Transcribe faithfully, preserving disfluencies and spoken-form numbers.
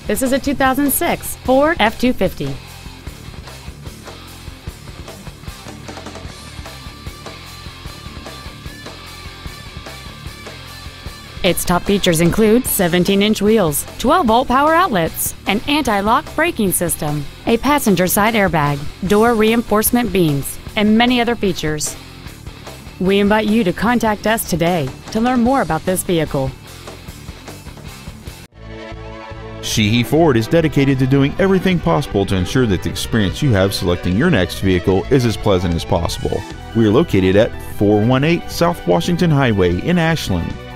This is a two thousand six Ford F two fifty. Its top features include seventeen inch wheels, twelve volt power outlets, an anti-lock braking system, a passenger side airbag, door reinforcement beams, and many other features. We invite you to contact us today to learn more about this vehicle. Sheehy Ford is dedicated to doing everything possible to ensure that the experience you have selecting your next vehicle is as pleasant as possible. We are located at four one eight South Washington Highway in Ashland.